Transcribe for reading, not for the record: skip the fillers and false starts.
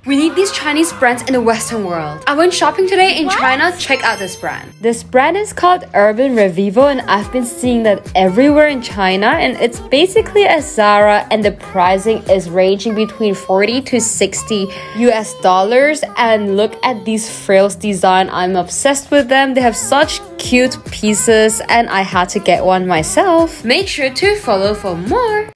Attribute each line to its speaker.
Speaker 1: We need these Chinese brands in the Western world. I went shopping today in China. Check out this brand. This brand is called Urban Revivo, and I've been seeing that everywhere in China, and it's basically a Zara, and the pricing is ranging between 40 to 60 US dollars. And look at these frills design. I'm obsessed with them. They have such cute pieces and I had to get one myself. Make sure to follow for more.